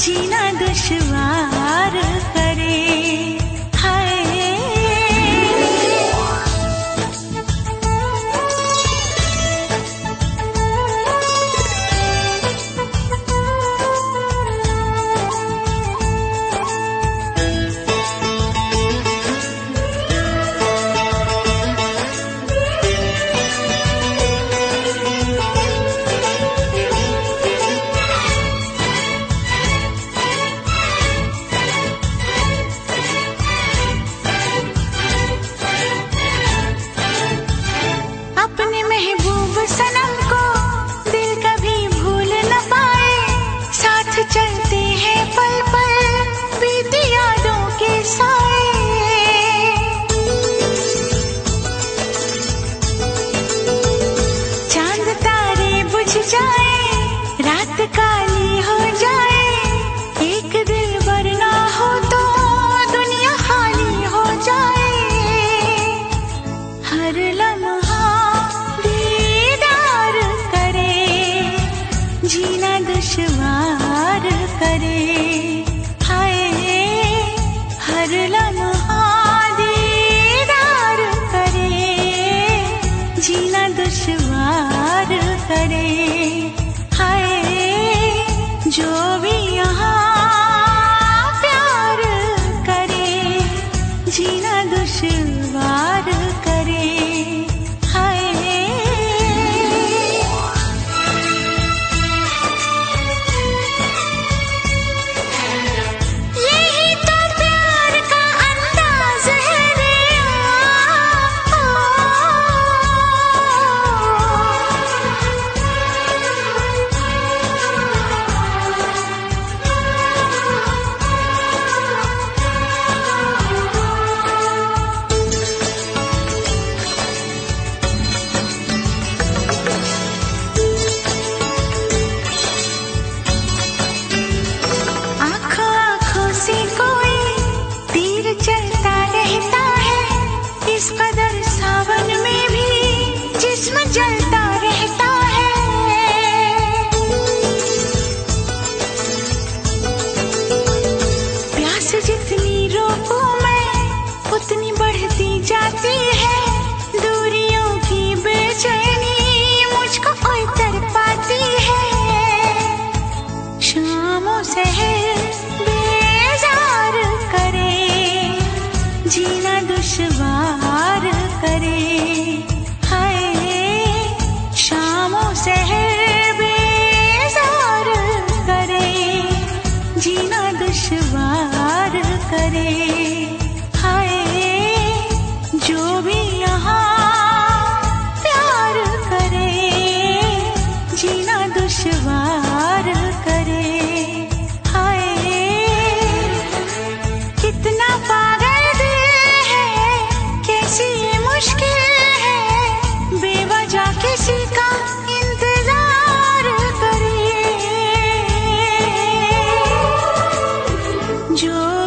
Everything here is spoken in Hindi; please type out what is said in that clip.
जीना दुश्वार करे। हाय अपने महबूब सनम को दिल कभी भूल न पाए, साथ चलते हैं पल पल बीती यादों के साए। चांद तारे बुझ जाए, रात काली हो जाए, एक दिल वरना हो तो दुनिया खाली हो जाए। हर लम्हा दीदार करे, जीना दुश्वार करे। हाय हर लम्हा दीदार करे, जीना दुश्वार करे। हाय जो भी यहाँ प्यार करे, जीना दुश्वार करे। हाय यही तो प्यार का अंदाज है रे। आँखों आँखों से कोई तीर चलता रहता है, इस कदर सावन में भी जिस्म जलता रहता है। प्यास जितनी रोकूं मैं उतनी बढ़ती जाती है, दूरियों की बेचैनी मुझको कोई तड़पाती है। शामों सहर बेजार करे, जीना दुश्वार करे। हाय शामों सहर बेजार करे, जीना दुश्वार करे। हाय जो भी यहाँ प्यार करे, जीना दुश्वार करे। हाय कितना पागल दिल है, कैसी ये मुश्किल है, बेवजह किसी का इंतजार करे। जो